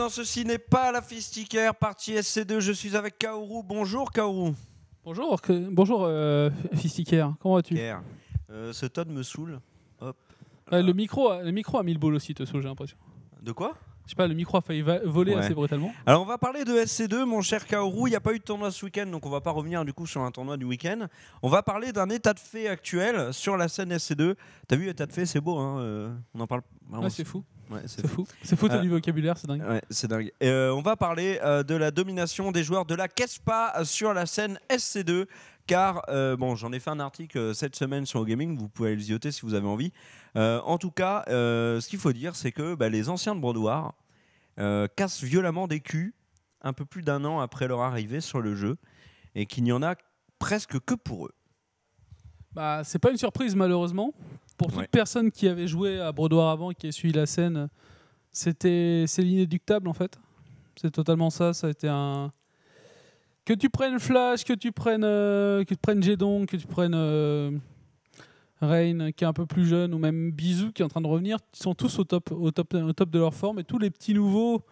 dans Ceci n'est pas la Fistiquaire, partie SC2. Je suis avec Kaoru. Bonjour Kaoru. Bonjour Fistiquaire, comment vas-tu? Ce Todd me saoule. Hop. Le micro a mis le bol aussi, te saoule, j'ai l'impression. De quoi? Je sais pas, le micro a failli voler assez brutalement. Alors on va parler de SC2, mon cher Kaoru. Il n'y a pas eu de tournoi ce week-end, donc on va pas revenir du coup sur un tournoi du week-end. On va parler d'un état de fait actuel sur la scène SC2. T'as vu l'état de fait, c'est beau, hein, on en parle. Ouais, c'est fou. Ouais, c'est fou. C'est fou, ton vocabulaire, c'est dingue. Ouais, c'est dingue. On va parler de la domination des joueurs de la Kespa sur la scène SC2. Car j'en ai fait un article cette semaine sur OGaming, vous pouvez aller le zioter si vous avez envie. En tout cas, ce qu'il faut dire, c'est que les anciens de Brodoir cassent violemment des culs un peu plus d'un an après leur arrivée sur le jeu et qu'il n'y en a presque que pour eux. C'est pas une surprise malheureusement. Pour toute personne qui avait joué à Brodoir avant et qui a suivi la scène, c'est l'inéductable en fait. C'est totalement ça. Ça a été un... Que tu prennes Flash, que tu prennes Jedong, que tu prennes Rain qui est un peu plus jeune, ou même Bisou qui est en train de revenir, ils sont tous au top de leur forme. Et tous les petits nouveaux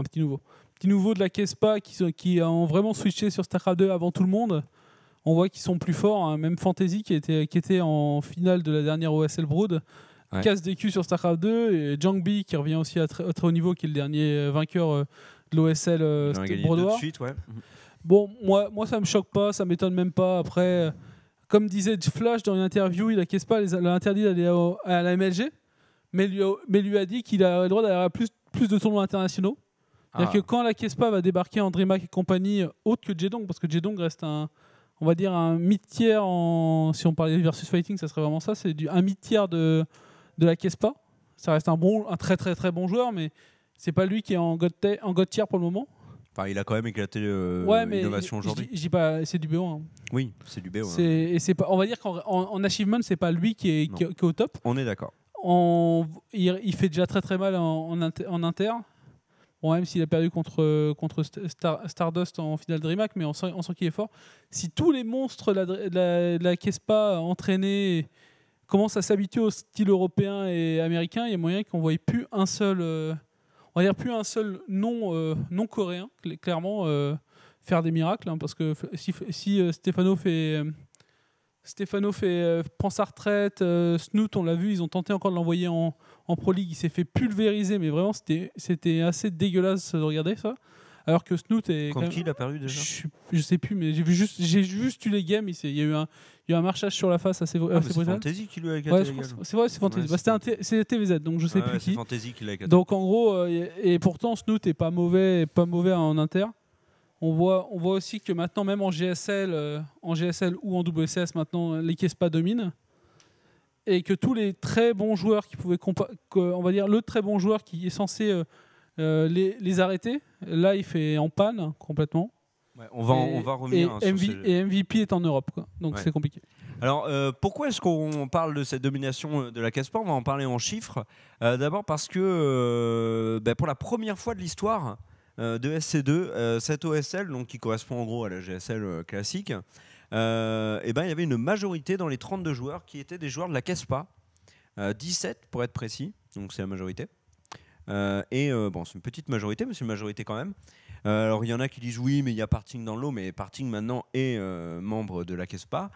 de la Kespa qui ont vraiment switché sur StarCraft 2 avant tout le monde, on voit qu'ils sont plus forts. Hein. Même Fantasy qui était en finale de la dernière OSL Brood casse des culs sur StarCraft 2, et Jangbi qui revient aussi à très haut niveau, qui est le dernier vainqueur de l'OSL Brodoir. Bon, moi ça me choque pas, ça m'étonne même pas. Après, comme disait Flash dans une interview, la Kespa l'a interdit d'aller à la MLG, mais lui a dit qu'il a le droit d'aller à plus de tournois internationaux. C'est-à-dire que quand la Kespa va débarquer en DreamHack et compagnie, autre que Jedong, parce que Jedong reste un mid-tier si on parlait versus fighting, ça serait vraiment ça, c'est un mid-tier de la Kespa. Ça reste un très très très bon joueur, mais c'est pas lui qui est en God tier pour le moment. Enfin, il a quand même éclaté l'innovation aujourd'hui. Je dis pas, c'est du BO1. Hein. Oui, c'est du BO. On va dire qu'en achievement, c'est pas lui qui est au top. On est d'accord. Il fait déjà très très mal en inter. Bon, même s'il a perdu contre Stardust en finale DreamHack, mais on sent qu'il est fort. Si tous les monstres de la Kespa entraînés commencent à s'habituer au style européen et américain, il y a moyen qu'on ne voie plus un seul... on va dire plus un seul non coréen, clairement, faire des miracles. Hein, parce que si Stéphano prend sa retraite, Snoot, on l'a vu, ils ont tenté encore de l'envoyer en Pro League, il s'est fait pulvériser, mais vraiment c'était assez dégueulasse de regarder ça. Alors que Snoot est... Contre qui il a perdu déjà? Je sais plus, mais j'ai juste eu les games, il y a eu un marchage sur la face assez brutal. C'est Fantasy qui lui a éclaté les games. C'est vrai, c'est Fantasy. C'était TVZ, donc je sais plus qui. C'est Fantasy qui l'a éclaté. Donc en gros, et pourtant Snoot est pas mauvais en inter. On voit aussi que maintenant, même en GSL ou en WCS, maintenant les Kespa dominent. Et que tous les très bons joueurs on va dire le très bon joueur qui est censé les arrêter, là il fait en panne complètement. Ouais, on va revenir. Et MVP est en Europe, quoi. Donc c'est compliqué. Alors pourquoi est-ce qu'on parle de cette domination de la Kespa? On va en parler en chiffres. D'abord parce que pour la première fois de l'histoire de SC2, cette OSL, donc qui correspond en gros à la GSL classique, il y avait une majorité dans les 32 joueurs qui étaient des joueurs de la Kespa, 17 pour être précis, donc c'est la majorité. C'est une petite majorité, mais c'est une majorité quand même. Alors il y en a qui disent oui, mais il y a Parting dans l'eau, mais Parting maintenant est membre de la Kespa.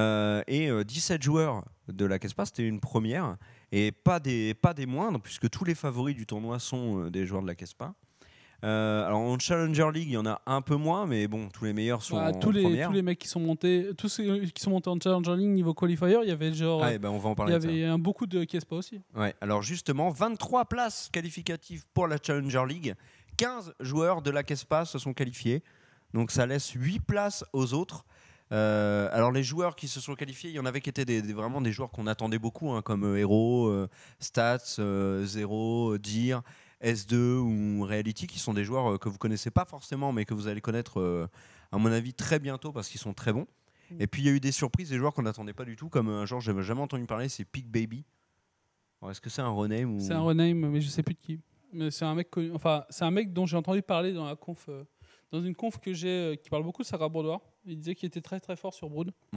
17 joueurs de la Kespa, c'était une première, et pas des moindres, puisque tous les favoris du tournoi sont des joueurs de la Kespa. Alors en Challenger League, il y en a un peu moins, mais bon, tous les meilleurs sont en première. Tous les mecs qui sont montés, tous ceux qui sont montés en Challenger League niveau qualifier, il y avait genre, on va en parler. Il y avait beaucoup de Kespa aussi. Ouais, alors justement, 23 places qualificatives pour la Challenger League, 15 joueurs de la Kespa se sont qualifiés, donc ça laisse 8 places aux autres. Alors les joueurs qui se sont qualifiés, il y en avait qui étaient vraiment des joueurs qu'on attendait beaucoup, hein, comme Hero, Stats, Zero, Deer, S2 ou Reality, qui sont des joueurs que vous connaissez pas forcément, mais que vous allez connaître à mon avis très bientôt parce qu'ils sont très bons. Et puis il y a eu des surprises, des joueurs qu'on n'attendait pas du tout, comme un joueur que j'avais jamais entendu parler, c'est Peak Baby. Alors, est-ce que c'est un rename ou... C'est un rename, mais je sais plus de qui. Mais c'est un mec c'est un mec dont j'ai entendu parler dans la dans une conf que j'ai, qui parle beaucoup de Sarah Brodoir. Il disait qu'il était très très fort sur Brood. Ouais.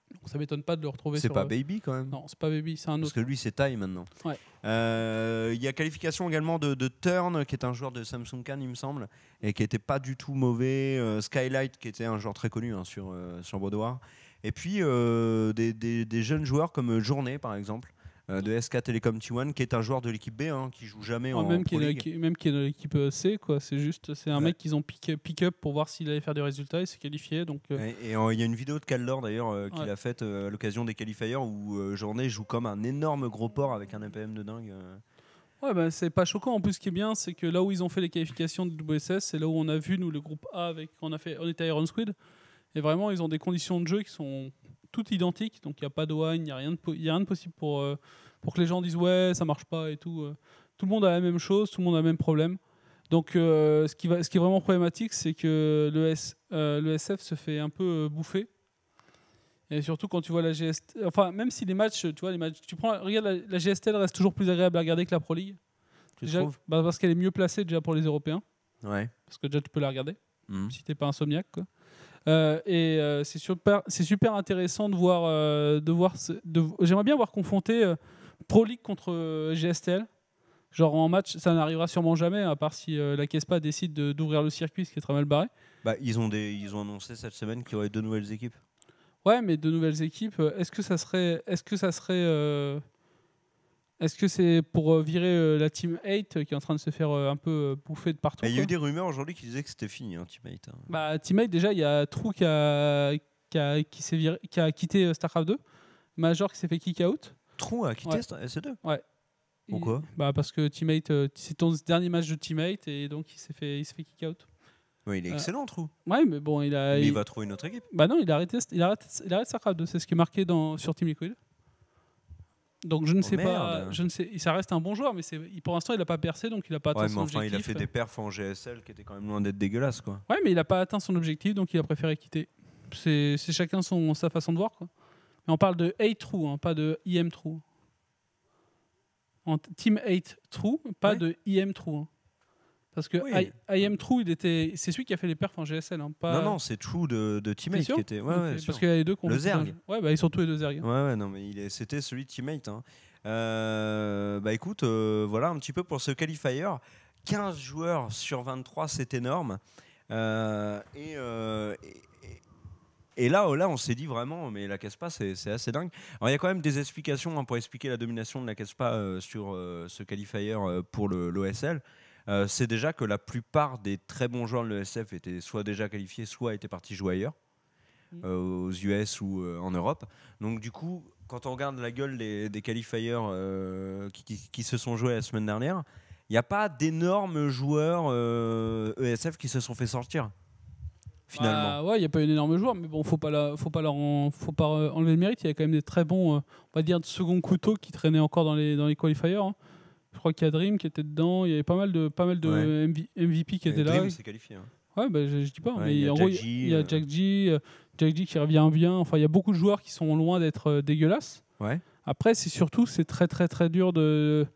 Donc ça m'étonne pas de le retrouver. C'est pas Baby quand même. Non, c'est pas Baby, c'est un autre. Parce que lui, c'est Tai maintenant. Ouais. Il y a qualification également de Turn, qui est un joueur de Samsung Can, il me semble, et qui était pas du tout mauvais. Skylight, qui était un joueur très connu sur Bordeaux. Et puis des jeunes joueurs comme Journée, par exemple, de SK Telecom T1, qui est un joueur de l'équipe B, qui joue jamais en même Pro League. qui est dans l'équipe C, quoi. C'est un mec qu'ils ont pick up pour voir s'il allait faire des résultats. Il s'est qualifié. Donc, Et il y a une vidéo de Kaldor d'ailleurs qu'il a faite à l'occasion des qualifiers où Journée joue comme un énorme gros porc avec un APM de dingue. Ouais, bah, c'est pas choquant. En plus, ce qui est bien, c'est que là où ils ont fait les qualifications de WSS, c'est là où on a vu, nous, le groupe A, on était à Iron Squid. Et vraiment, ils ont des conditions de jeu qui sont toutes identiques. Donc, il n'y a pas de wine, il n'y a rien de possible pour que les gens disent ouais, ça marche pas et tout. Tout le monde a la même chose, tout le monde a le même problème. Donc, ce qui est vraiment problématique, c'est que le SF se fait un peu bouffer. Et surtout quand tu vois la GST, enfin même si les matchs, regarde la GSTL reste toujours plus agréable à regarder que la Pro League. Tu trouves ? Parce qu'elle est mieux placée déjà pour les Européens. Ouais. Parce que déjà tu peux la regarder si t'es pas insomniaque, quoi. C'est super intéressant de voir. J'aimerais bien voir confronter Pro League contre GSTL. Genre en match, ça n'arrivera sûrement jamais, à part si la Kespa décide d'ouvrir le circuit, ce qui est très mal barré. Bah, ils ont annoncé cette semaine qu'il y aurait 2 nouvelles équipes. Ouais, mais de nouvelles équipes, est-ce que c'est pour virer la Team 8 qui est en train de se faire un peu bouffer de partout? Il y a eu des rumeurs aujourd'hui qui disaient que c'était fini, Team 8. Bah, Team 8, déjà, il y a True qui a quitté StarCraft 2, Major qui s'est fait kick out. True a quitté SC2 ? Ouais. Pourquoi ? Parce que Team 8, c'est ton dernier match de Team 8 et donc il se fait kick out. Ouais, il est excellent, True. Ouais, mais bon, il va trouver une autre équipe. Bah non, il arrête StarCraft 2, c'est ce qui est marqué sur Team Liquid. Donc je ne sais pas, ça reste un bon joueur, mais pour l'instant il n'a pas percé, donc il n'a pas atteint son objectif. Il a fait des perfs en GSL qui étaient quand même loin d'être dégueulasses, quoi. Ouais, mais il n'a pas atteint son objectif, donc il a préféré quitter. C'est chacun sa façon de voir, quoi. Mais on parle de 8 True, pas de IM True. En Team 8 True, pas de IM True. Parce que IM True, c'est celui qui a fait les perfs en GSL. Non, c'est True de Teammate qui était. Ouais, parce qu'il y a les deux le Zerg. Ouais, ils sont tous les deux Zerg. Ouais, non, mais c'était celui de Teammate. Bah écoute, voilà un petit peu pour ce qualifier. 15 joueurs sur 23, c'est énorme. Et là, on s'est dit vraiment, mais la Kespa, c'est assez dingue. Alors, il y a quand même des explications pour expliquer la domination de la Kespa sur ce qualifier pour l'OSL. C'est déjà que la plupart des très bons joueurs de l'ESF étaient soit déjà qualifiés, soit étaient partis jouer ailleurs, aux US ou en Europe. Donc du coup, quand on regarde la gueule des qualifiers qui se sont joués la semaine dernière, il n'y a pas d'énormes joueurs ESF qui se sont fait sortir. Finalement. Ouais, il n'y a pas eu d'énormes joueurs, mais bon, faut pas enlever le mérite. Il y a quand même des très bons, on va dire, de second couteau qui traînaient encore dans les qualifiers. Je crois qu'il y a Dream qui était dedans. Il y avait pas mal de MVP qui étaient là. Dream s'est qualifié. Ouais, bah, je dis pas. Mais en gros, il y a Jack G qui revient bien. Enfin, il y a beaucoup de joueurs qui sont loin d'être dégueulasses. Ouais. Après, c'est très très très dur de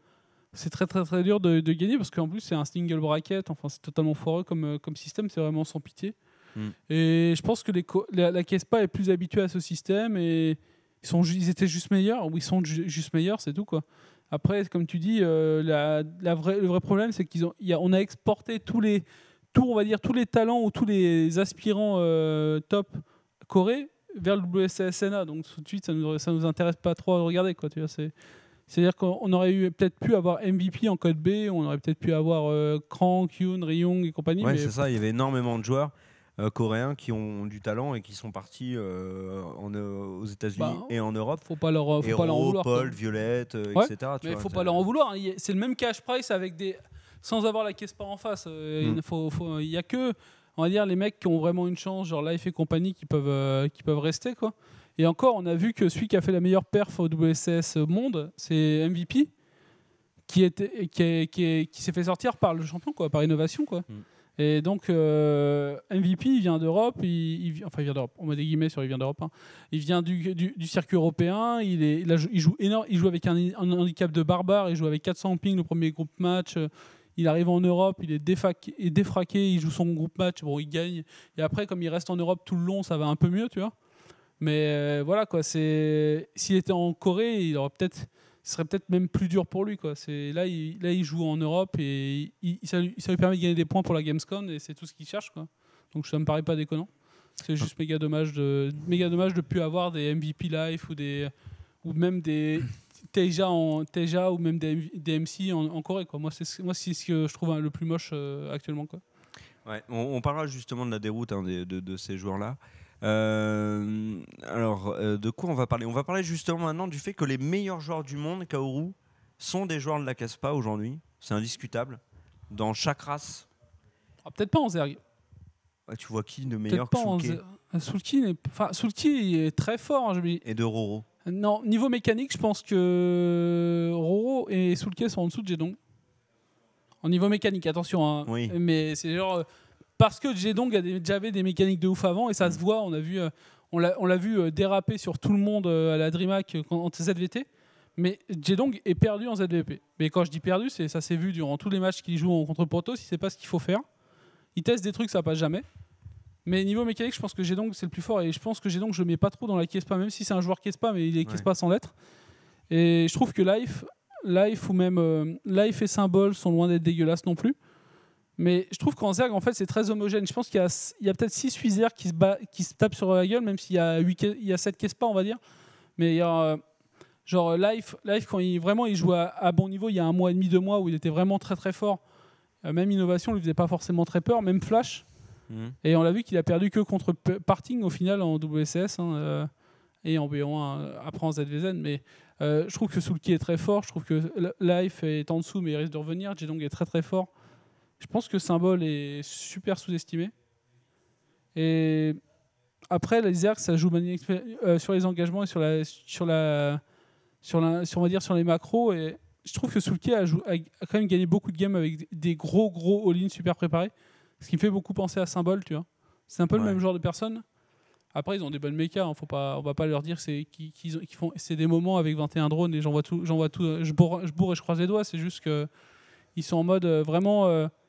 gagner parce qu'en plus c'est un single bracket. Enfin, c'est totalement foireux comme système. C'est vraiment sans pitié. Et je pense que la Kespa est plus habituée à ce système et ils étaient juste meilleurs, ou ils sont juste meilleurs, c'est tout, quoi. Après, comme tu dis, le vrai problème, c'est on a exporté tous les talents ou tous les aspirants top Corée vers le WCSNA. Donc tout de suite, ça nous intéresse pas trop à regarder, quoi. Tu vois, c'est-à-dire qu'on aurait peut-être pu avoir MVP en code B, on aurait peut-être pu avoir Crank, Yoon, Ryong et compagnie. Ouais, c'est ça. Il y avait énormément de joueurs coréens qui ont du talent et qui sont partis aux États-Unis et en Europe. Faut pas leur en vouloir. Paul, Violette, etc. Mais faut pas leur en vouloir. C'est le même cash price sans avoir la Kespa en face. Il y a que, on va dire, les mecs qui ont vraiment une chance, genre Life et compagnie, qui peuvent rester, quoi. Et encore, on a vu que celui qui a fait la meilleure perf au WCS monde, c'est MVP, qui s'est fait sortir par le champion, quoi, par innovation, quoi. Et donc MVP, il vient d'Europe, il vient d'Europe. On met des guillemets sur il vient d'Europe. Il vient du circuit européen. Il joue énorme. Il joue avec un handicap de barbare. Il joue avec 400 ping le premier groupe match. Il arrive en Europe, il est défraqué. Il joue son groupe match. Bon, il gagne. Et après, comme il reste en Europe tout le long, ça va un peu mieux, tu vois. Mais voilà, quoi. S'il était en Corée, ce serait peut-être même plus dur pour lui, quoi. Là, il joue en Europe et ça lui permet de gagner des points pour la Gamescom et c'est tout ce qu'il cherche, quoi. Donc ça me paraît pas déconnant. C'est juste méga dommage de plus avoir des MVP Live ou même des Teja ou même des MC en Corée, quoi. Moi, c'est ce que je trouve le plus moche actuellement, quoi. Ouais, on parlera justement de la déroute de ces joueurs-là. De quoi on va parler? On va parler justement maintenant du fait que les meilleurs joueurs du monde, Kaoru, sont des joueurs de la Caspa aujourd'hui. C'est indiscutable. Dans chaque race. Peut-être pas en Zerg. Ouais, tu vois qui de meilleur que Soulké? Soulké est très fort. Et de Roro. Non, niveau mécanique, je pense que Roro et Soulké sont en dessous de Jedong. En niveau mécanique, attention. Hein. Oui. Mais c'est genre... Parce que Jedong a déjà avait des mécaniques de ouf avant et ça se voit. On l'a vu déraper sur tout le monde à la DreamHack en ZVT. Mais Jedong est perdu en ZVP. Mais quand je dis perdu, ça s'est vu durant tous les matchs qu'il joue contre Protoss. Il ne sait pas ce qu'il faut faire. Il teste des trucs, ça passe jamais. Mais niveau mécanique, je pense que Jedong c'est le plus fort. Et je pense que Jedong, je ne mets pas trop dans la Kespa, même si c'est un joueur Kespa, mais il est Kespa sans lettres. Et je trouve que Life ou même Life et Symbol sont loin d'être dégueulasses non plus. Mais je trouve qu'en Zerg, en fait, c'est très homogène. Je pense qu'il y a peut-être 6 Wizards qui se tapent sur la gueule, même s'il y a 7 Kespa, on va dire. Mais il y a genre Life quand il jouait à bon niveau, il y a 1 mois et demi, 2 mois, où il était vraiment très très fort. Même Innovation, lui faisait pas forcément très peur, même Flash. Et on l'a vu qu'il a perdu que contre Parting au final en WCS et en BO1 après en ZVZ. Mais je trouve que Soulké est très fort. Je trouve que Life est en dessous, mais il risque de revenir. Jedong est très très fort. Je pense que Symbol est super sous-estimé. Et après, les Zerg, ça joue sur les engagements et sur on va dire sur les macros. Et je trouve que Soulké a quand même gagné beaucoup de games avec des gros all-in super préparés. Ce qui me fait beaucoup penser à Symbol, tu vois. C'est un peu le même genre de personne. Après, ils ont des bonnes mechas. Hein, on va pas leur dire qu'ils font. C'est des moments avec 21 drones et j'en vois tout. Je bourre et je croise les doigts. C'est juste que ils sont en mode vraiment.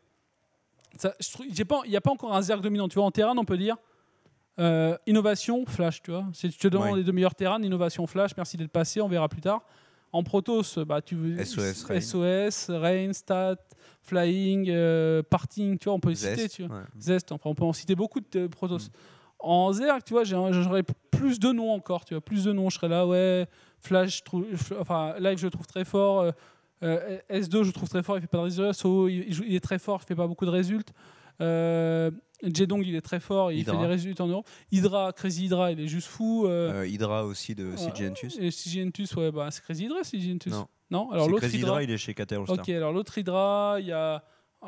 Il n'y a pas encore un Zerg dominant. Tu vois, en terrain, on peut dire innovation, flash. Tu vois, si tu te demandes les 2 meilleurs terrains, innovation, flash. Merci d'être passé. On verra plus tard. En Protoss, tu veux SOS, Rain, Stat, Flying, Parting, tu vois, on peut les citer, tu vois. Zest, enfin, on peut en citer beaucoup de Protoss. En Zerg, tu vois, j'aurais plus de noms encore, tu vois, plus de noms, je serais là, ouais, Flash, Live, je le trouve très fort, S2, je le trouve très fort, il fait pas de résultats, So, il est très fort, il fait pas beaucoup de résultats. Jedong, il est très fort, il fait des résultats en Europe. Hydra, Crazy Hydra, il est juste fou. Hydra aussi de Sigentus. Et Sigentus, ouais, c'est Crazy Hydra, Sigentus. Non, alors l'autre Crazy Hydra, il est chez KT All-Star. Ok, alors l'autre Hydra, il y a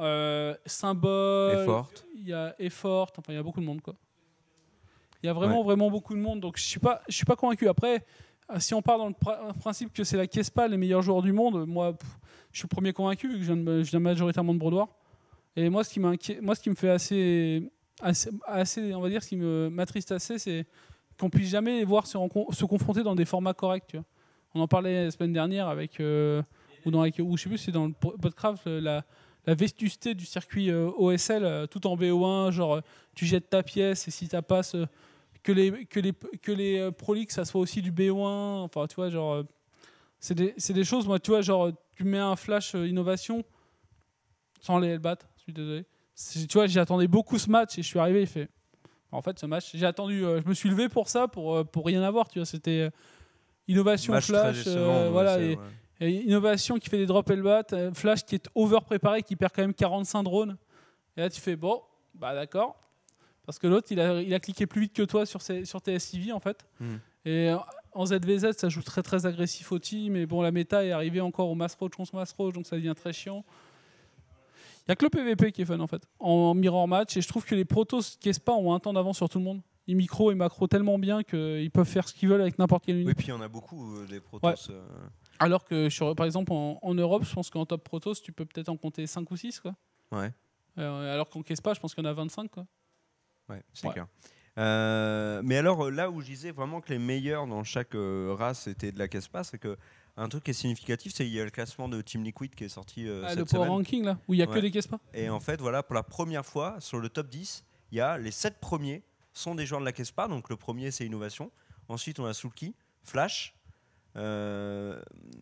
Symbol, il y a Effort, enfin il y a beaucoup de monde, quoi. Il y a vraiment beaucoup de monde, donc je suis pas convaincu. Après, si on part dans le principe que c'est la Kespa, les meilleurs joueurs du monde, moi, je suis le premier convaincu vu que je viens majoritairement de Brodoir. Et moi, ce qui me fait assez, on va dire, ce qui m'attriste assez, c'est qu'on puisse jamais les voir se confronter dans des formats corrects. Tu vois. On en parlait la semaine dernière avec, ou je sais plus, c'est dans le Podcraft, la vestusté du circuit OSL, tout en BO1, genre tu jettes ta pièce et si tu passes, que les Pro League, ça soit aussi du BO1. Enfin, tu vois, genre, c'est des choses, moi, tu vois, genre, tu mets un flash innovation sans les Hellbat. Je suis désolé. Tu vois, j'attendais beaucoup ce match et je suis arrivé, il fait. En fait, ce match, j'ai attendu. Je me suis levé pour ça, pour rien avoir. Tu vois, c'était innovation match flash, voilà, et innovation qui fait des drops Hellbat, flash qui est over préparé, qui perd quand même 45 drones. Et là, tu fais bon, bah d'accord, parce que l'autre, il a cliqué plus vite que toi sur tes SCV en fait. Et en ZVZ, ça joue très très agressif au team. Mais bon, la méta est arrivée encore au Mass Roach contre Mass Roach, donc ça devient très chiant. Il n'y a que le PVP qui est fun en fait, en mirror match. Et je trouve que les Protoss Kespa ont un temps d'avance sur tout le monde. Ils micro et macro tellement bien qu'ils peuvent faire ce qu'ils veulent avec n'importe quelle unité. Oui, puis il y en a beaucoup des Protoss. Ouais. Alors que par exemple en Europe, je pense qu'en top Protoss, tu peux peut-être en compter 5 ou 6. Quoi. Ouais. Alors qu'en Kespa, je pense qu'il y en a 25. Quoi. Ouais, c'est clair. Mais alors là où je disais vraiment que les meilleurs dans chaque race étaient de la Kespa, c'est que un truc qui est significatif, c'est qu'il y a le classement de Team Liquid qui est sorti cette semaine. Le Power Ranking là, où il n'y a que des Kespa. Et en fait, voilà, pour la première fois, sur le top 10, il y a les 7 premiers sont des joueurs de la Kespa. Donc le premier, c'est Innovation. Ensuite, on a Sulky, Flash, Rain,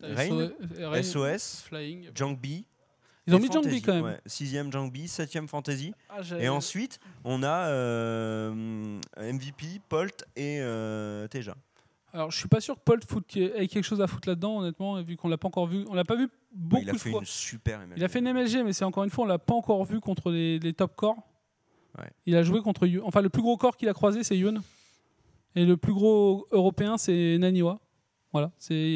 SOS, Flying. Jangbi. Ils ont mis Jangbi quand même. 6ème Jangbi, 7ème Fantasy. Et ensuite, on a MVP, Polt et Teja. Alors, je suis pas sûr que Polt ait quelque chose à foutre là-dedans, honnêtement, vu qu'on l'a pas encore vu. On l'a pas vu beaucoup de fois. Il a fait une super MLG. Il a fait une MLG, mais c'est encore une fois, on l'a pas encore vu contre les top corps. Ouais. Il a joué contre Yoon. Enfin, le plus gros corps qu'il a croisé, c'est Yoon. Et le plus gros européen, c'est Naniwa. Voilà.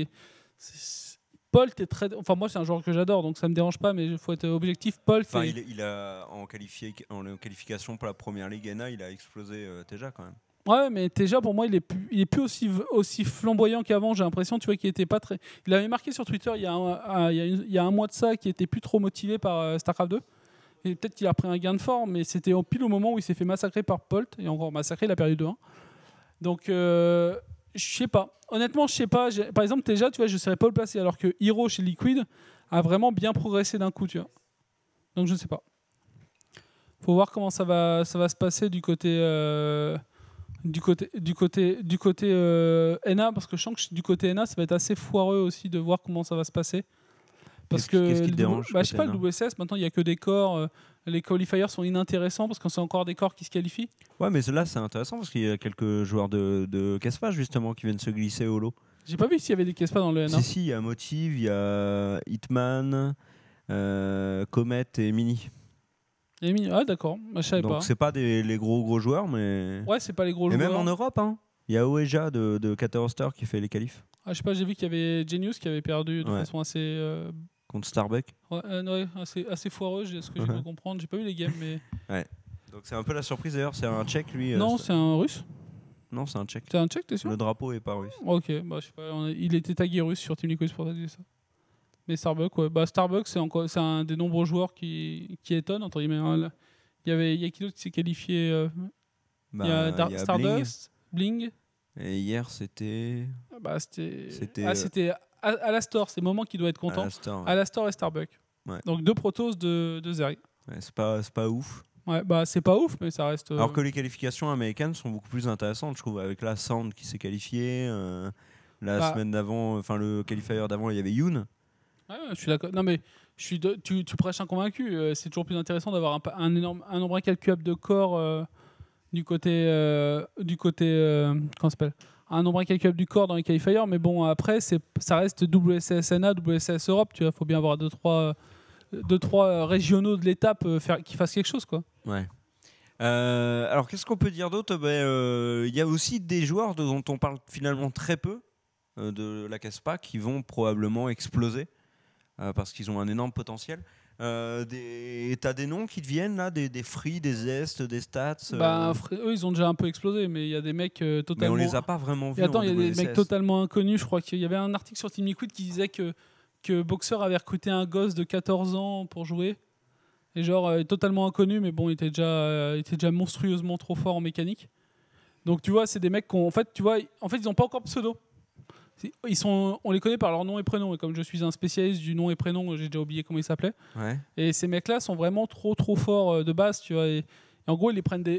Polt est très. Enfin, moi, c'est un joueur que j'adore, donc ça me dérange pas, mais il faut être objectif. Polt. Enfin, il a en qualification pour la première ligue NA, il a explosé Teja quand même. Ouais, mais Teja, pour moi, il est plus aussi flamboyant qu'avant. J'ai l'impression, tu vois, qu'il était pas très. Il avait marqué sur Twitter il y a un mois de ça qu'il était plus trop motivé par StarCraft 2. Et peut-être qu'il a pris un gain de forme, mais c'était pile au moment où il s'est fait massacrer par Polt. Et encore massacré, il a perdu 2-1. Donc, je sais pas. Honnêtement, je sais pas. Par exemple, Teja, tu vois, je ne saurais pas le placer. Alors que Hero chez Liquid a vraiment bien progressé d'un coup, tu vois. Donc, je ne sais pas. Faut voir comment ça va se passer du côté. Du côté NA, parce que je sens que du côté NA, ça va être assez foireux aussi de voir comment ça va se passer. Parce qu'est-ce qui te dérange, je sais pas, le WSS, maintenant il n'y a que des corps. Les qualifiers sont inintéressants parce que c'est encore des corps qui se qualifient. Ouais, mais là c'est intéressant parce qu'il y a quelques joueurs de Kespa justement qui viennent se glisser au lot. J'ai pas vu s'il y avait des Kespa dans le NA. Si, il y a Motive, il y a Hitman, Comet et Mini. Ah d'accord, je savais pas. Donc c'est pas les gros joueurs, mais. Ouais, c'est pas les gros et joueurs. Et même en Europe, hein. Il y a Oeja de Caterhostar qui fait les qualifs. Ah, je sais pas, j'ai vu qu'il y avait Genius qui avait perdu de façon assez. Contre Starbuck. Ouais, assez foireux, ce que j'ai pu comprendre. J'ai pas vu les games, mais. Ouais. Donc c'est un peu la surprise d'ailleurs, c'est un Tchèque lui. Non, c'est un Russe. Non, c'est un Tchèque. C'est un Tchèque, t'es sûr? Le drapeau est pas russe. Ok, bah je sais pas, il était tagué russe sur Team Liquid, c'est pour ça que j'ai ça. Mais Starbuck, ouais. Bah Starbuck, c'est un des nombreux joueurs qui étonne, entre guillemets. Il y a qui d'autre qui s'est qualifié il y a Stardust, Bling. Et hier, c'était. C'était Alastor, c'est le moment qui doit être content. Alastor et Starbuck. Ouais. Donc 2 protos de Zerg. Ouais, c'est pas ouf. Ouais, bah c'est pas ouf, mais ça reste. Alors que les qualifications américaines sont beaucoup plus intéressantes, je trouve, avec la Sound qui s'est qualifiée. La semaine d'avant, enfin le qualifier d'avant, il y avait Yoon. Ouais, je suis d'accord. Non mais tu prêches un convaincu. C'est toujours plus intéressant d'avoir un nombre incalculable de corps du côté comment ça s'appelle, un nombre incalculable du corps dans les qualifiers. Mais bon, après ça reste WSS-NA, WSS Europe. Tu vois, faut bien avoir 2-3 régionaux de l'étape qui fassent quelque chose, quoi. Ouais. Alors qu'est-ce qu'on peut dire d'autre? Il y a aussi des joueurs dont on parle finalement très peu de la Kespa qui vont probablement exploser parce qu'ils ont un énorme potentiel. T'as des noms qui te viennent là, des Free, des Est, des Stats. Eux ils ont déjà un peu explosé, mais il y a des mecs totalement. Mais on les a pas vraiment vus. Attends, il y a des mecs totalement inconnus. Je crois qu'il y avait un article sur Team Liquid qui disait que Boxer avait recruté un gosse de 14 ans pour jouer. Et genre totalement inconnu, mais bon, il était déjà monstrueusement trop fort en mécanique. Donc tu vois, c'est des mecs en fait, ils ont pas encore de pseudo. On les connaît par leur nom et prénom. Et comme je suis un spécialiste du nom et prénom, j'ai déjà oublié comment ils s'appelaient. Ouais. Et ces mecs-là sont vraiment trop forts de base, tu vois. Et en gros, ils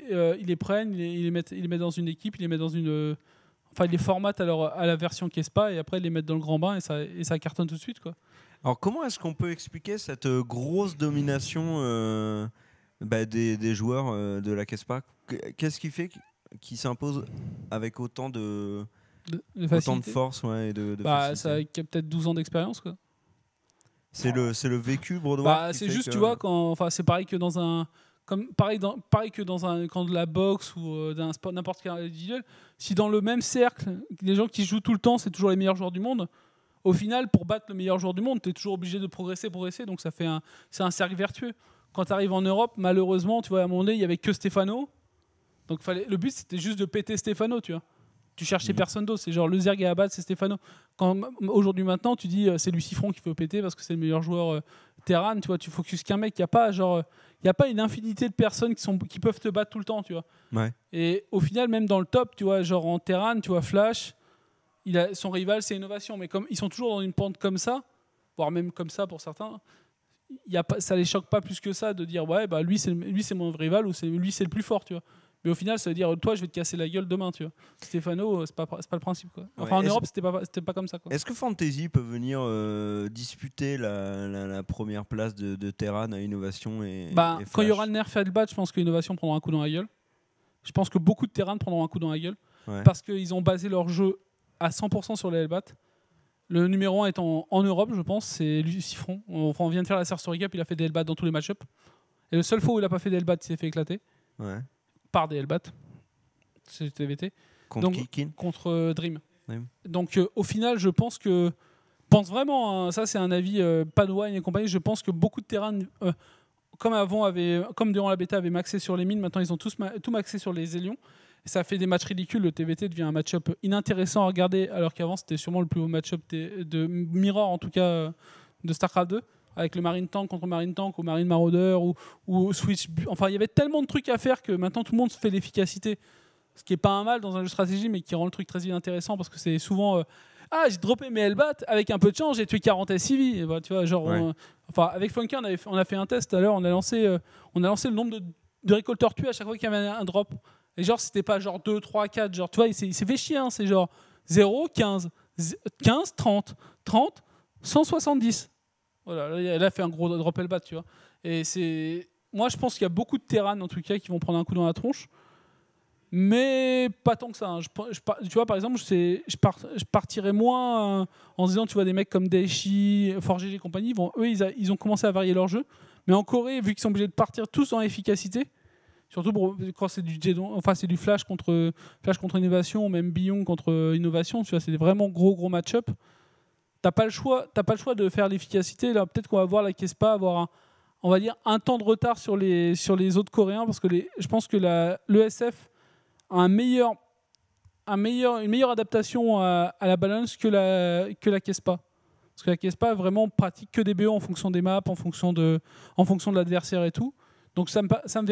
les mettent dans une équipe, ils les mettent dans une. Enfin, ils les formatent à la version Kespa et après ils les mettent dans le grand bain et ça cartonne tout de suite, quoi. Alors comment est-ce qu'on peut expliquer cette grosse domination des joueurs de la Kespa? Qu'est-ce qui fait qu'ils s'imposent avec autant de force, ouais, et de ça a peut-être 12 ans d'expérience, quoi. C'est le vécu brodois. C'est juste, tu vois, c'est pareil que dans un. Pareil que quand de la boxe ou d'un sport, n'importe quel individuel, si dans le même cercle, les gens qui jouent tout le temps, c'est toujours les meilleurs joueurs du monde, au final, pour battre le meilleur joueur du monde, tu es toujours obligé de progresser, donc c'est un cercle vertueux. Quand tu arrives en Europe, malheureusement, tu vois, à un moment donné, il n'y avait que Stefano, donc le but c'était juste de péter Stefano, tu vois. Tu cherchais personne d'autre, c'est genre le Zerg à abattre, c'est Stefano. Aujourd'hui maintenant, tu dis c'est Lucifron qu'il faut péter parce que c'est le meilleur joueur Terran, tu vois, tu focuses qu'un mec, il n'y a pas une infinité de personnes qui peuvent te battre tout le temps, tu vois. Ouais. Et au final, même dans le top, tu vois, genre en Terran, tu vois, Flash, son rival, c'est Innovation. Mais comme ils sont toujours dans une pente comme ça, voire même comme ça pour certains, ça les choque pas plus que ça de dire ouais, bah lui c'est mon rival ou lui c'est le plus fort, tu vois. Mais au final, ça veut dire toi, je vais te casser la gueule demain, tu vois. Stefano, c'est pas le principe, quoi. Enfin, en Europe, c'était pas comme ça, quoi. Est-ce que Fantasy peut venir disputer la première place de Terran à Innovation et quand il y aura le nerf Hellbat, je pense que Innovation prendra un coup dans la gueule. Je pense que beaucoup de Terran prendront un coup dans la gueule parce qu'ils ont basé leur jeu à 100% sur les Hellbat. Le numéro 1 étant en Europe, je pense, c'est Lucifron. Enfin, on vient de faire la Sorcery Cup, il a fait des Hellbat dans tous les match-ups. Et le seul fois où il a pas fait des Hellbat, il s'est fait éclater. Par des Hellbat. C'est TVT. Contre Dream. Donc au final, je pense vraiment, ça c'est un avis Padwine et compagnie, je pense que beaucoup de terrains, comme durant la bêta, avaient maxé sur les mines, maintenant ils ont tout maxé sur les Hélions. Et ça fait des matchs ridicules, le TVT devient un match-up inintéressant à regarder, alors qu'avant c'était sûrement le plus beau match-up de Mirror, en tout cas de StarCraft 2. Avec le Marine Tank contre Marine Tank ou Marine Marauder ou Switch. Enfin, il y avait tellement de trucs à faire que maintenant tout le monde se fait l'efficacité. Ce qui est pas un mal dans un jeu de stratégie, mais qui rend le truc très intéressant parce que c'est souvent j'ai droppé mes Hellbat, avec un peu de chance, j'ai tué 40 SCV. Et bah, tu vois, genre, avec Funky, on a fait un test à l'heure, on a lancé le nombre de récolteurs tués à chaque fois qu'il y avait un drop. Et genre, c'était pas genre 2, 3, 4. Genre, tu vois, il s'est fait chier. Hein, c'est genre 0, 15, 15, 30, 30, 170. Voilà, elle a fait un gros drop Hellbat, tu vois. Et moi, je pense qu'il y a beaucoup de Terran, en tout cas, qui vont prendre un coup dans la tronche. Mais pas tant que ça. Hein. Tu vois, par exemple, je partirais moins en se disant, tu vois, des mecs comme Daichi, ForgeG et compagnie, ils ont commencé à varier leur jeu. Mais en Corée, vu qu'ils sont obligés de partir tous en efficacité, surtout quand c'est du Flash contre Innovation, ou même Beyond contre Innovation, tu vois, c'est des vraiment gros match-up. T'as pas le choix de faire l'efficacité. Là, peut-être qu'on va voir la Kespa avoir un temps de retard sur les autres Coréens parce que je pense que l'ESF a une meilleure adaptation à la balance que la Kespa. Parce que la Kespa vraiment pratique que des BO en fonction des maps, en fonction de l'adversaire et tout. Donc ça me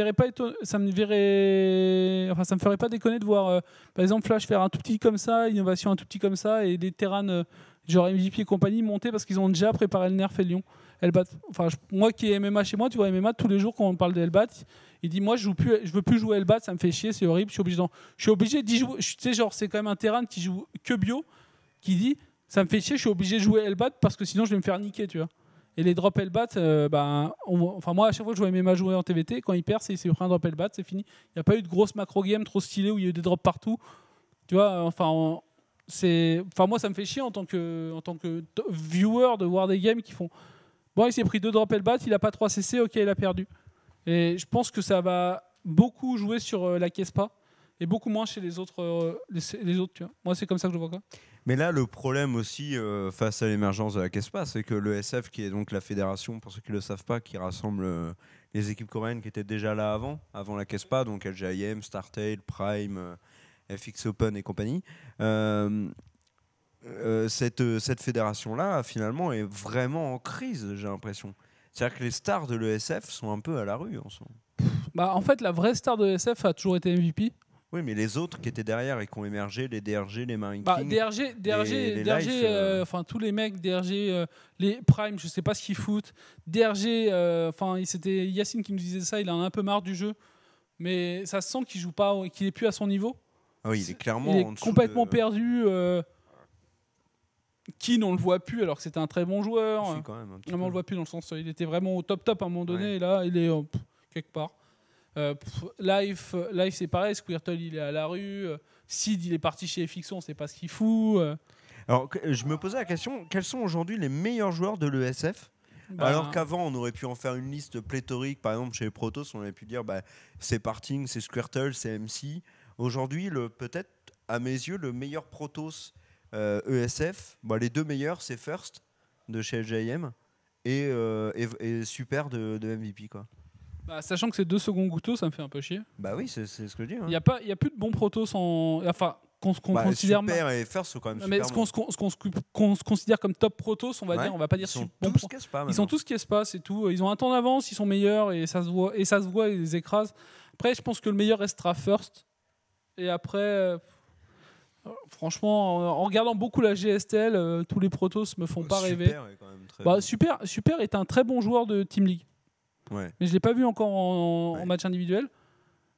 ferait pas déconner de voir par exemple Flash faire un tout petit comme ça, Innovation un tout petit comme ça et des Terran genre MVP et compagnie monter parce qu'ils ont déjà préparé le nerf et Lyon. Hellbat. Enfin, moi qui ai MMA chez moi, tu vois, MMA tous les jours quand on parle de Hellbat, il dit moi je veux plus jouer Hellbat, ça me fait chier, c'est horrible, je suis obligé d'y jouer. Tu sais, genre c'est quand même un Terran qui joue que bio, qui dit ça me fait chier, je suis obligé de jouer Hellbat parce que sinon je vais me faire niquer, tu vois. Et les drops Hellbat, moi à chaque fois que je vois MMA jouer en TVT, quand il perd, c'est pris un drop Hellbat, c'est fini. Il n'y a pas eu de grosse macro game trop stylée où il y a eu des drops partout. Tu vois, moi ça me fait chier en tant que viewer de voir des games qui font bon, il s'est pris 2 drops Hellbat, il a pas 3 CC, ok, il a perdu. Et je pense que ça va beaucoup jouer sur la Kespa et beaucoup moins chez les autres tu vois. Moi c'est comme ça que je vois quoi. Mais là, le problème aussi face à l'émergence de la Kespa, c'est que l'ESF, qui est donc la fédération, pour ceux qui ne le savent pas, qui rassemble les équipes coréennes qui étaient déjà là avant la Kespa, donc LGIM, StarTale, Prime, FX Open et compagnie. Cette fédération-là, finalement, est vraiment en crise, j'ai l'impression. C'est-à-dire que les stars de l'ESF sont un peu à la rue en ce moment. En fait, la vraie star de l'ESF a toujours été MVP. Oui, mais les autres qui étaient derrière et qui ont émergé, les DRG, les Marine King, DRG, tous les mecs, DRG, les Prime, je sais pas ce qu'ils foutent. DRG, c'était Yacine qui me disait ça, il en a un peu marre du jeu. Mais ça se sent qu'il joue pas, qu'il est plus à son niveau. Ah oui, il est clairement complètement perdu. Keane, on le voit plus alors que c'était un très bon joueur. Si, quand même, on le voit plus dans le sens, il était vraiment au top à un moment donné. Et là, il est quelque part. Life c'est pareil, Squirtle il est à la rue, Sid il est parti chez FX, on sait pas ce qu'il fout. Alors je me posais la question, quels sont aujourd'hui les meilleurs joueurs de l'ESF alors qu'avant on aurait pu en faire une liste pléthorique, par exemple chez les Protoss on aurait pu dire c'est Parting, c'est Squirtle, c'est MC. Aujourd'hui peut-être à mes yeux le meilleur Protoss ESF, les 2 meilleurs c'est First de chez LGIM et Super de MVP quoi. Sachant que c'est 2 secondes couteaux, ça me fait un peu chier. Bah oui, c'est ce que je dis. Hein. Il y a plus de bons protos qu'on considère. Super et First sont quand même mais super. Qu'on se considère comme top protos, on va dire, on va pas dire. Ils sont tous Kespa, c'est tout. Ils ont un temps d'avance, ils sont meilleurs et ça se voit. Ils les écrasent. Après, je pense que le meilleur restera First. Et après, franchement, en regardant beaucoup la GSTL, tous les protos me font pas rêver. Est quand même très Super est un très bon joueur de Team League. Ouais. Mais je l'ai pas vu encore en match individuel.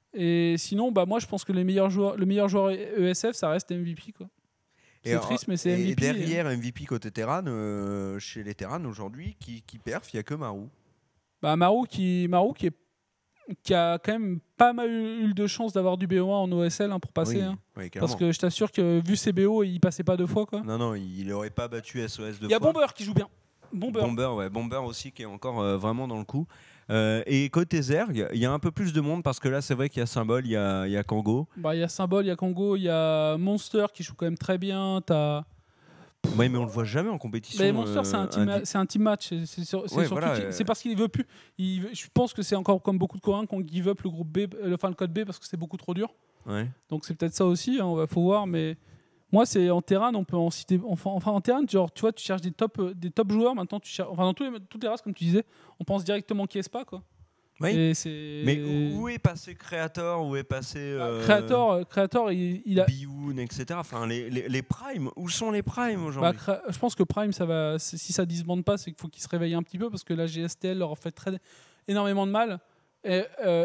Et sinon, moi, je pense que le meilleur joueur ESF, ça reste MVP, quoi. C'est triste, mais c'est MVP. Et derrière MVP côté Terran, chez les Terran aujourd'hui, qui perf, il n'y a que Marou. Marou qui a quand même pas mal eu de chance d'avoir du BO1 en OSL pour passer. Oui, parce que je t'assure que vu ses BO, il passait pas 2 fois. Quoi. Non, il n'aurait pas battu SOS 2 fois. Il y a Bomber qui joue bien. Bomber aussi qui est encore vraiment dans le coup. Et côté Zerg, il y a un peu plus de monde parce que là, c'est vrai qu'il y a Symbol, il y a Kango. Il y a Symbol, il y a Kango, il y a Monster qui joue quand même très bien. Oui, mais on le voit jamais en compétition. Mais Monster, c'est un team match. C'est parce qu'il veut plus. Je pense que c'est encore comme beaucoup de Coréens qu'on give up le groupe B, le code B parce que c'est beaucoup trop dur. Ouais. Donc c'est peut-être ça aussi. Faut voir, mais moi, c'est en terrain, on peut en citer. Enfin, en terrain, genre, tu vois, tu cherches des top joueurs. Maintenant, tu cherches. Enfin, dans toutes les races, comme tu disais, on pense directement Kiespa, quoi. Oui. Mais où est passé Creator, où est passé Creator, il a Bioun, etc. Enfin, les primes, où sont les primes aujourd'hui? Je pense que Prime, ça va. Si ça disbande pas, c'est qu'il faut qu'ils se réveillent un petit peu parce que la GSTL leur fait énormément de mal. Et,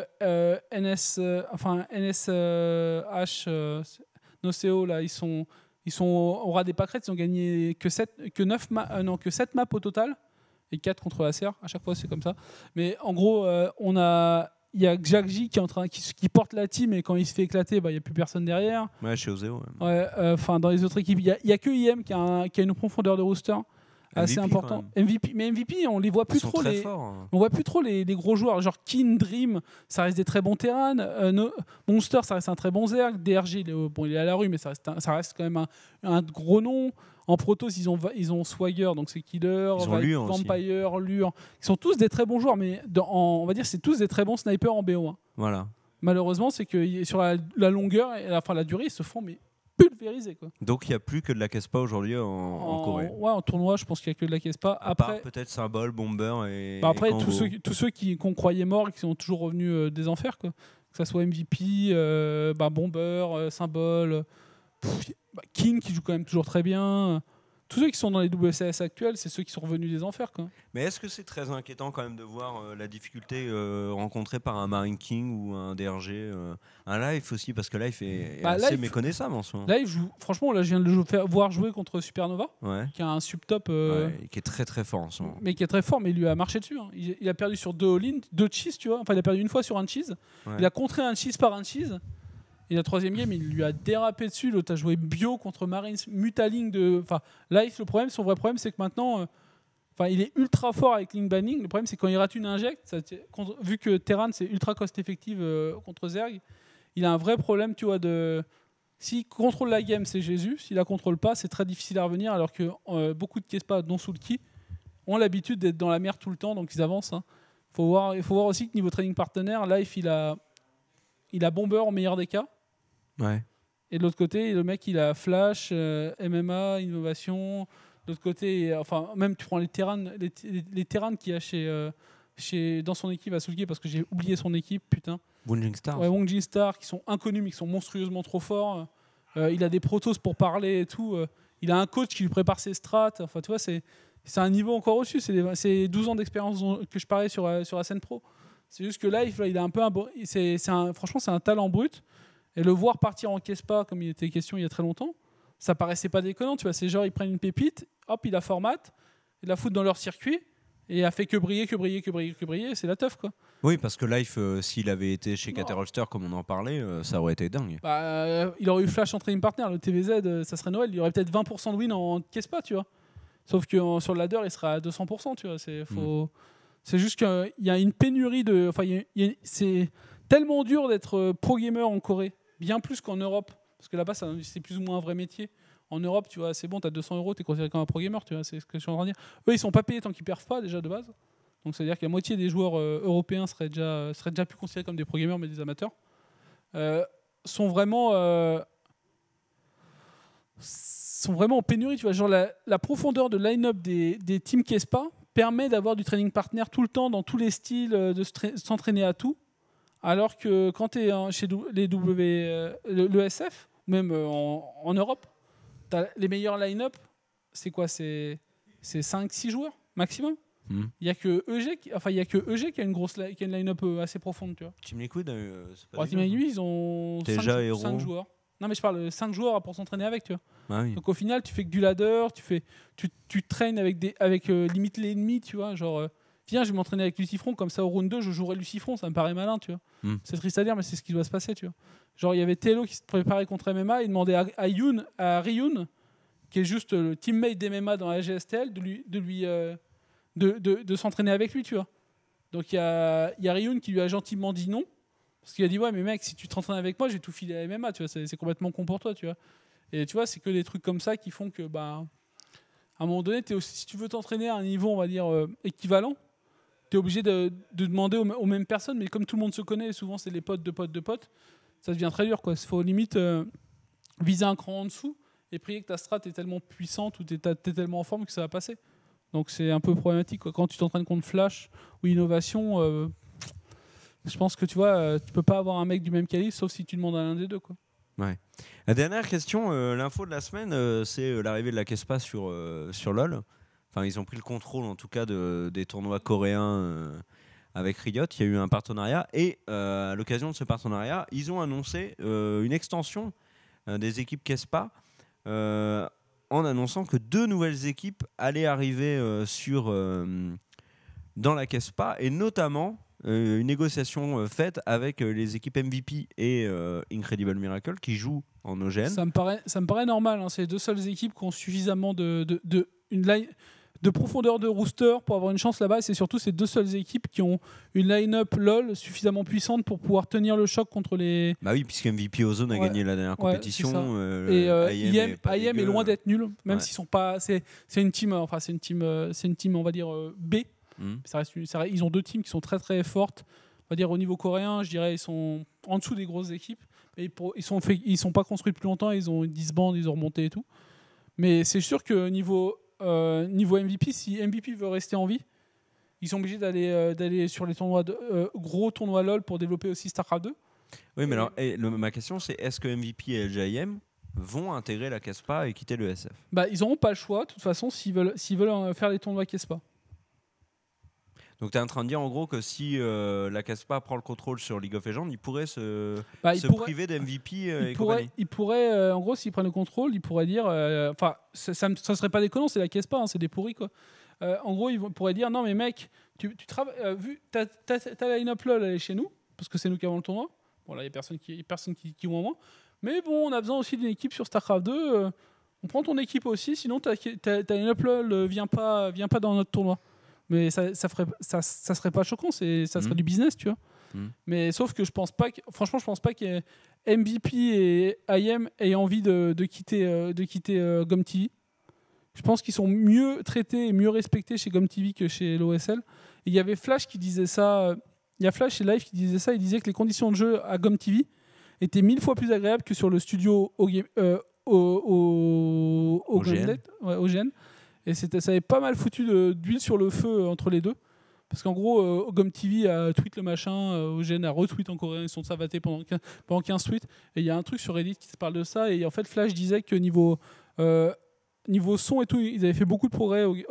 NSH, Noceo, là, ils sont au ras des pâquerettes. Ils ont gagné que 7 maps au total. Et 4 contre Acer, à chaque fois c'est comme ça. Mais en gros, il y a Jack J qui porte la team et quand il se fait éclater, il n'y a plus personne derrière. Ouais, chez Oseo. Dans les autres équipes, il y a que IM qui a une profondeur de roster assez important. Mais MVP, on les voit plus trop. On voit plus trop les gros joueurs. Genre Kin, Dream, ça reste des très bons terrains. Monster, ça reste un très bon Zerg. DRG, il est à la rue, mais ça reste quand même un gros nom. En Protoss, ils ont Swagger, donc c'est Killer, Vampire, Lure. Ils sont tous des très bons joueurs, mais on va dire c'est tous des très bons snipers en BO1. Voilà. Malheureusement, c'est que sur la longueur et la durée, ils se font pulvériser. Quoi. Donc il n'y a plus que de la Kespa aujourd'hui en Corée. Ouais, en tournoi, je pense qu'il n'y a que de la Kespa. Après, peut-être Symbol, Bomber et. Après, et tous ceux qu'on croyait morts et qui sont toujours revenus des enfers, quoi. Que ça soit MVP, Bomber, Symbol. King qui joue quand même toujours très bien. Tous ceux qui sont dans les WCS actuels, c'est ceux qui sont revenus des enfers. Quoi. Mais est-ce que c'est très inquiétant quand même de voir la difficulté rencontrée par un Marine King ou un DRG un Life aussi, parce que Life est assez méconnaissable en ce moment. Life joue, franchement, là je viens de le voir jouer contre Supernova, qui a un sub-top. Qui est très très fort en ce moment. Mais qui est très fort, mais il lui a marché dessus. Hein. Il a perdu sur 2 all-in, 2 cheese, tu vois. Enfin, il a perdu une fois sur un cheese. Ouais. Il a contré un cheese par un cheese. Et la troisième game, il lui a dérapé dessus. L'autre a joué bio contre Marines, Mutaling Life, son vrai problème, c'est que maintenant, il est ultra fort avec Link Banning. Le problème, c'est quand il rate une inject, vu que Terran, c'est ultra cost-effective contre Zerg, il a un vrai problème, tu vois, s'il contrôle la game, c'est Jésus. S'il la contrôle pas, c'est très difficile à revenir, alors que beaucoup de Kespa, dont Sulky, ont l'habitude d'être dans la merde tout le temps, donc ils avancent. Hein. Il faut voir aussi que niveau training partenaire, Life, il a Bomber au meilleur des cas. Ouais. Et de l'autre côté, le mec, il a Flash, MMA, Innovation. De l'autre côté, même tu prends les terrains qu'il y a dans son équipe à Soulgate, parce que j'ai oublié son équipe, putain. Wongjing Star. Ouais, Wongjing Star, qui sont inconnus, mais qui sont monstrueusement trop forts. Il a des protos pour parler et tout. Il a un coach qui lui prépare ses strats. Enfin, tu vois, c'est un niveau encore au-dessus. C'est 12 ans d'expérience que je parlais sur la scène pro. C'est juste que Life, là, il a un peu franchement, c'est un talent brut. Et le voir partir en Kespa, comme il était question il y a très longtemps, ça paraissait pas déconnant. Tu vois, c'est genre, ils prennent une pépite, hop, ils la formatent, ils la foutent dans leur circuit, et il a fait que briller, c'est la teuf, quoi. Oui, parce que Life, s'il avait été chez Caterholster, comme on en parlait, ça aurait été dingue. Il aurait eu Flash en training partner, le TVZ, ça serait Noël, il y aurait peut-être 20% de win en Kespa, tu vois. Sauf que sur le ladder, il serait à 200%, tu vois. C'est juste qu'il y a une pénurie de. C'est tellement dur d'être pro gamer en Corée. Bien plus qu'en Europe, parce que là-bas c'est plus ou moins un vrai métier. En Europe, tu vois, c'est bon, tu as 200 €, tu es considéré comme un pro gamer, tu vois, c'est ce que je suis en train de dire. Eux, ils sont pas payés tant qu'ils perfent pas déjà de base. Donc c'est à dire que la moitié des joueurs européens seraient déjà plus considérés comme des pro gamers, mais des amateurs. Sont vraiment en pénurie, tu vois, genre la profondeur de line-up des teams Kespa permet d'avoir du training partner tout le temps dans tous les styles, de s'entraîner à tout. Alors que quand tu es chez l'ESF, même en Europe, les meilleurs line-up, c'est quoi? C'est 5-6 joueurs maximum. Il y a que EG qui a une line-up assez profonde, tu vois. Team Liquid, c'est pas Team Liquid, ils ont 5 joueurs. Non, mais je parle de 5 joueurs pour s'entraîner avec, tu vois. Ah oui. Donc au final, tu fais que du ladder, tu traînes avec limite l'ennemi, tu vois. Genre, viens, je vais m'entraîner avec Lucifron, comme ça au round 2, je jouerai Lucifron, ça me paraît malin, tu vois. C'est triste à dire, mais c'est ce qui doit se passer, tu vois. Genre, il y avait Telo qui se préparait contre MMA, il demandait à Ryun, qui est juste le teammate d'MMA dans la GSTL, de s'entraîner avec lui, tu vois. Donc il y a Ryun qui lui a gentiment dit non, parce qu'il a dit ouais mais mec, si tu t'entraînes avec moi, je vais tout filer à MMA, tu vois, c'est complètement con pour toi, tu vois. Et tu vois, c'est que des trucs comme ça qui font que à un moment donné, si tu veux t'entraîner à un niveau, on va dire équivalent, tu es obligé de demander aux mêmes personnes, mais comme tout le monde se connaît, et souvent c'est les potes de potes de potes, ça devient très dur, quoi. Il faut limite viser un cran en dessous et prier que ta strat est tellement puissante ou t'es tellement en forme que ça va passer. Donc c'est un peu problématique, quoi. Quand tu t'entraînes contre Flash ou Innovation, je pense que tu vois, tu peux pas avoir un mec du même calibre, sauf si tu demandes à l'un des deux, quoi. Ouais. La dernière question, l'info de la semaine, c'est l'arrivée de la Kespa sur LoL. Enfin, ils ont pris le contrôle, en tout cas, des tournois coréens avec Riot. Il y a eu un partenariat et à l'occasion de ce partenariat, ils ont annoncé une extension des équipes Kespa en annonçant que 2 nouvelles équipes allaient arriver dans la Kespa et notamment une négociation faite avec les équipes MVP et Incredible Miracle qui jouent en OGN. Ça me paraît normal, hein. C'est les 2 seules équipes qui ont suffisamment de profondeur de rooster pour avoir une chance là-bas. Et c'est surtout ces 2 seules équipes qui ont une line-up LoL suffisamment puissante pour pouvoir tenir le choc contre les... Bah oui, puisque MVP Ozone a gagné la dernière compétition. Et IM est loin d'être nul, même s'ils sont pas... C'est une team, on va dire, B. Ils ont 2 teams qui sont très très fortes. On va dire au niveau coréen, je dirais ils sont en dessous des grosses équipes. Et ils sont pas construits depuis longtemps, ils ont 10 bandes, ils ont remonté et tout. Mais c'est sûr que niveau MVP, si MVP veut rester en vie, ils sont obligés d'aller sur les tournois gros tournois LoL pour développer aussi StarCraft 2. Oui, mais alors ma question c'est est-ce que MVP et LGIM vont intégrer la Kespa et quitter le SF? Ils n'auront pas le choix, de toute façon, s'ils veulent faire les tournois Kespa. Donc tu es en train de dire en gros que si la Kespa prend le contrôle sur League of Legends, ils pourraient se priver d'MVP et compagnie. Ils pourraient, en gros, s'ils prennent le contrôle, ils pourraient dire... ça serait pas déconnant, c'est la Kespa, hein, c'est des pourris, quoi. En gros, ils pourraient dire, non mais mec, tu travailles, vu ta line-up LoL, elle est chez nous, parce que c'est nous qui avons le tournoi. Bon là, il n'y a personne qui vont à moi. Mais bon, on a besoin aussi d'une équipe sur StarCraft 2. On prend ton équipe aussi, sinon ta line-up LoL vient pas dans notre tournoi. Mais ça serait pas choquant, ça serait du business, tu vois. Mais sauf que je pense pas que MVP et IM aient envie de quitter GomTV. Je pense qu'ils sont mieux traités et mieux respectés chez GomTV que chez l'OSL. Il y avait Flash qui disait ça. Il y a Flash et Live qui disait ça. Il disait que les conditions de jeu à GomTV étaient 1000 fois plus agréables que sur le studio OGN. Et ça avait pas mal foutu d'huile sur le feu entre les deux. Parce qu'en gros, GomTV a tweet le machin, OGN a retweet en coréen, ils sont savatés pendant 15 tweets. Et il y a un truc sur Reddit qui se parle de ça. Et en fait, Flash disait que niveau son et tout, ils avaient fait beaucoup de progrès au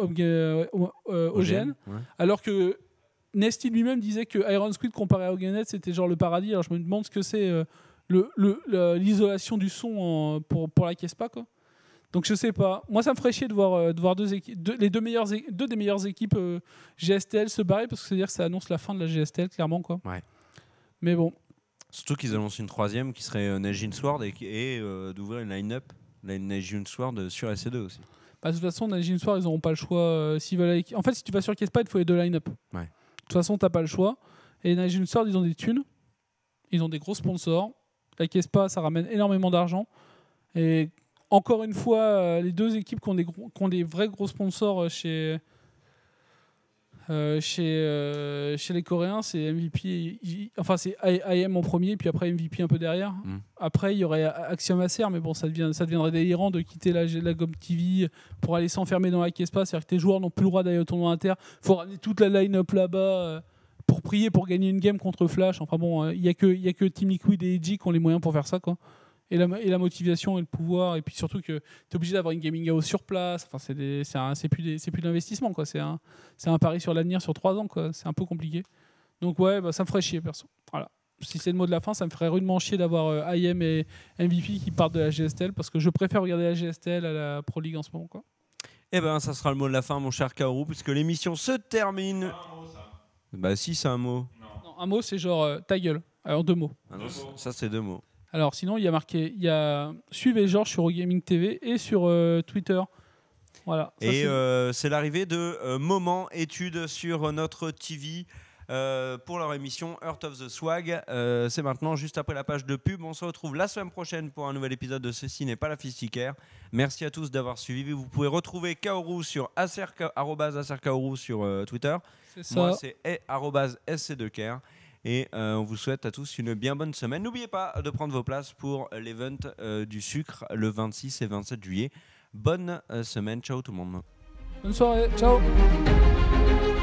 OGN. Ouais. Alors que Nesty lui-même disait que Iron Squid comparé à OGNet, c'était genre le paradis. Alors je me demande ce que c'est l'isolation du son pour la Kespa, quoi. Donc je sais pas. Moi, ça me ferait chier de voir deux des meilleures équipes GSTL se barrer, parce que c'est-à-dire que ça annonce la fin de la GSTL, clairement, quoi. Ouais. Mais bon. Surtout qu'ils annoncent une 3e qui serait Najin Sword et d'ouvrir une line-up, la Najin Sword sur SC2 aussi. De toute façon, Najin Sword, ils n'auront pas le choix. S'ils veulent en fait, si tu vas sur Kespa, il faut les 2 line-up. Ouais. De toute façon, t'as pas le choix. Et Najin Sword, ils ont des thunes. Ils ont des gros sponsors. La Kespa, ça ramène énormément d'argent. Et encore une fois, les 2 équipes qui ont des vrais gros sponsors chez les Coréens, c'est MVP, c'est IM en premier, puis après MVP un peu derrière. Après, il y aurait Axiom Acer, mais bon, ça deviendrait délirant de quitter la GomTV pour aller s'enfermer dans la Kespa. C'est-à-dire que tes joueurs n'ont plus le droit d'aller au tournoi inter. Il faut ramener toute la line-up là-bas pour prier pour gagner une game contre Flash. Enfin bon, il y a que Team Liquid et EG qui ont les moyens pour faire ça, quoi. et la motivation et le pouvoir, et puis surtout que tu es obligé d'avoir une gaming house sur place. Enfin, c'est plus de l'investissement, quoi. C'est un pari sur l'avenir sur 3 ans, quoi. C'est un peu compliqué. Donc ouais, ça me ferait chier, perso. Voilà. Si c'est le mot de la fin, ça me ferait rudement chier d'avoir IM et MVP qui partent de la GSTL, parce que je préfère regarder la GSTL à la Pro League en ce moment, quoi. Eh ben, ça sera le mot de la fin, mon cher Kaoru, puisque l'émission se termine. Un mot, ça. Bah si, c'est un mot. Non, un mot, c'est genre ta gueule. Alors 2 mots. Ah non, ça c'est 2 mots. Alors sinon, il y a marqué, suivez Georges sur Gaming TV et sur Twitter. Voilà. Ça, Et c'est l'arrivée de Moment Études sur notre TV pour leur émission Heart of the Swag. C'est maintenant, juste après la page de pub. On se retrouve la semaine prochaine pour un nouvel épisode de Ceci n'est pas la Fisticaire. Merci à tous d'avoir suivi. Vous pouvez retrouver Kaoru sur @acerkaoru sur Twitter. c'est ça. Moi, c'est @sc2care. Et on vous souhaite à tous une bien bonne semaine. N'oubliez pas de prendre vos places pour l'event du sucre le 26 et 27 juillet. Bonne semaine. Ciao tout le monde. Bonne soirée. Ciao.